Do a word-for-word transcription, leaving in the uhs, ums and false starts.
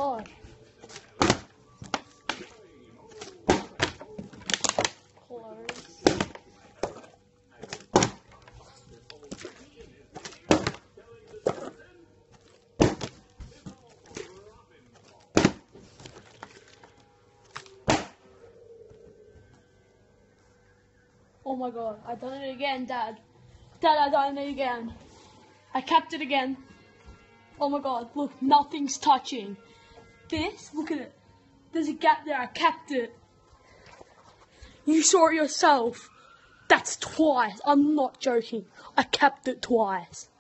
god. Close. Oh my god, I done it again, Dad. Dad, I done it again. I capped it again. Oh my god, look, nothing's touching. This, look at it. There's a gap there, I capped it. You saw it yourself. That's twice. I'm not joking. I capped it twice.